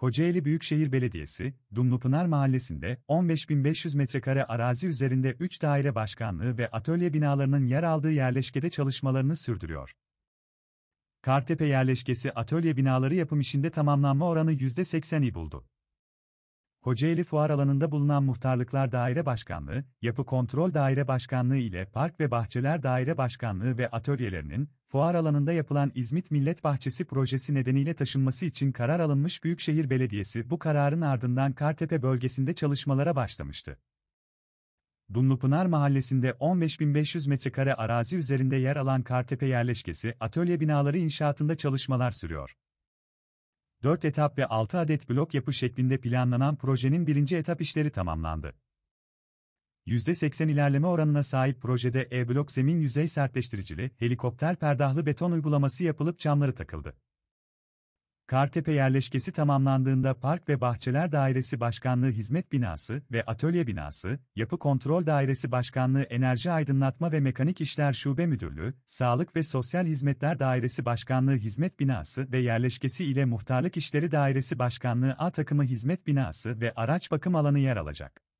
Kocaeli Büyükşehir Belediyesi, Dumlupınar Mahallesi'nde 15.500 metrekare arazi üzerinde 3 daire başkanlığı ve atölye binalarının yer aldığı yerleşkede çalışmalarını sürdürüyor. Kartepe yerleşkesi atölye binaları yapım işinde tamamlanma oranı %80'i buldu. Kocaeli Fuar Alanı'nda bulunan Muhtarlıklar Daire Başkanlığı, Yapı Kontrol Daire Başkanlığı ile Park ve Bahçeler Daire Başkanlığı ve atölyelerinin, fuar alanında yapılan İzmit Millet Bahçesi projesi nedeniyle taşınması için karar alınmış. Büyükşehir Belediyesi bu kararın ardından Kartepe bölgesinde çalışmalara başlamıştı. Dumlupınar Mahallesi'nde 15.500 metrekare arazi üzerinde yer alan Kartepe yerleşkesi atölye binaları inşaatında çalışmalar sürüyor. 4 etap ve 6 adet blok yapı şeklinde planlanan projenin birinci etap işleri tamamlandı. %80 ilerleme oranına sahip projede E-blok zemin yüzey sertleştiricili, helikopter perdahlı beton uygulaması yapılıp camları takıldı. Kartepe yerleşkesi tamamlandığında Park ve Bahçeler Dairesi Başkanlığı Hizmet Binası ve Atölye Binası, Yapı Kontrol Dairesi Başkanlığı Enerji Aydınlatma ve Mekanik İşler Şube Müdürlüğü, Sağlık ve Sosyal Hizmetler Dairesi Başkanlığı Hizmet Binası ve yerleşkesi ile Muhtarlık İşleri Dairesi Başkanlığı A takımı Hizmet Binası ve Araç Bakım Alanı yer alacak.